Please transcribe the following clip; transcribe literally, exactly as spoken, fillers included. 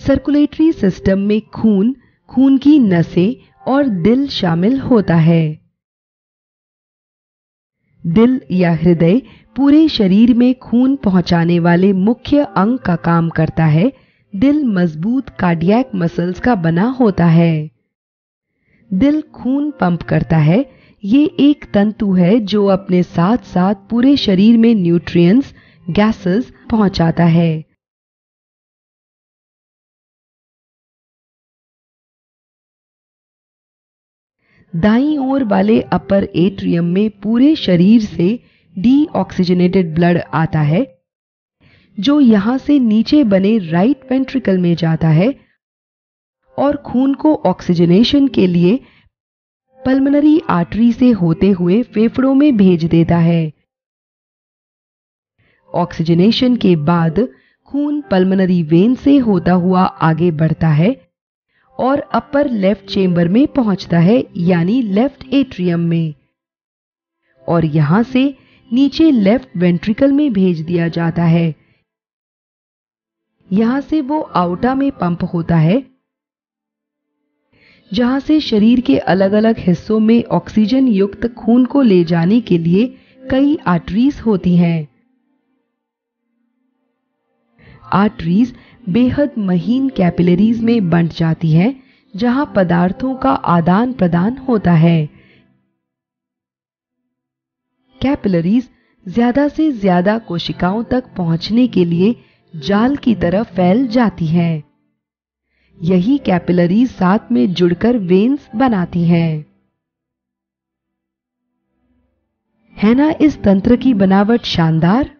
Circulatory system में खून, खून की नसें और दिल शामिल होता है। दिल या हृदय पूरे शरीर में खून पहुंचाने वाले मुख्य अंग का काम करता है। दिल मजबूत कार्डियक मसल्स का बना होता है। दिल खून पंप करता है। ये एक तंतु है जो अपने साथ साथ पूरे शरीर में न्यूट्रिएंट्स, गैसेस पहुंचाता है। दाईं ओर वाले अपर एट्रियम में पूरे शरीर से डीऑक्सीजनेटेड ब्लड आता है, जो यहां से नीचे बने राइट वेंट्रिकल में जाता है और खून को ऑक्सीजनेशन के लिए पल्मोनरी आर्टरी से होते हुए फेफड़ों में भेज देता है। ऑक्सीजनेशन के बाद खून पल्मोनरी वेन से होता हुआ आगे बढ़ता है और अपर लेफ्ट चेंबर में पहुंचता है, यानी लेफ्ट एट्रियम में, और यहां से नीचे लेफ्ट वेंट्रिकल में भेज दिया जाता है। यहां से वो आउटा में पंप होता है, जहां से शरीर के अलग अलग हिस्सों में ऑक्सीजन युक्त खून को ले जाने के लिए कई आर्टरीज होती हैं। आर्टरीज बेहद महीन कैपिलरीज में बंट जाती हैं, जहां पदार्थों का आदान प्रदान होता है। कैपिलरीज ज्यादा से ज्यादा कोशिकाओं तक पहुंचने के लिए जाल की तरह फैल जाती हैं। यही कैपिलरीज साथ में जुड़कर वेन्स बनाती हैं। है ना इस तंत्र की बनावट शानदार?